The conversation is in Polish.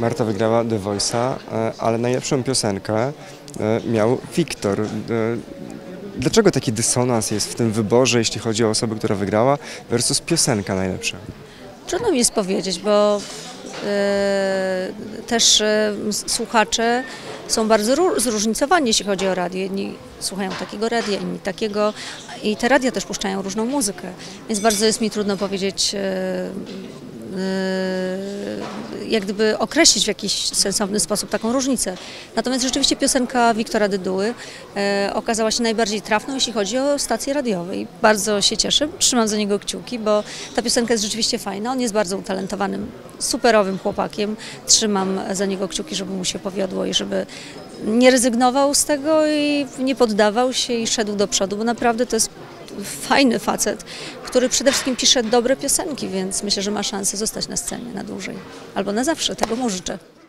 Marta wygrała The Voice'a, ale najlepszą piosenkę miał Wiktor. Dlaczego taki dysonans jest w tym wyborze, jeśli chodzi o osobę, która wygrała, versus piosenka najlepsza? Trudno mi jest powiedzieć, bo też słuchacze są bardzo zróżnicowani, jeśli chodzi o radio. Jedni słuchają takiego radia, inni takiego i te radia też puszczają różną muzykę, więc bardzo jest mi trudno powiedzieć, jak gdyby określić w jakiś sensowny sposób taką różnicę. Natomiast rzeczywiście piosenka Wiktora Dyduły okazała się najbardziej trafną, jeśli chodzi o stacje radiowe i bardzo się cieszę, trzymam za niego kciuki, bo ta piosenka jest rzeczywiście fajna, on jest bardzo utalentowanym, superowym chłopakiem, trzymam za niego kciuki, żeby mu się powiodło i żeby nie rezygnował z tego i nie poddawał się i szedł do przodu, bo naprawdę to jest fajny facet, który przede wszystkim pisze dobre piosenki, więc myślę, że ma szansę zostać na scenie na dłużej. Albo na zawsze, tego mu życzę.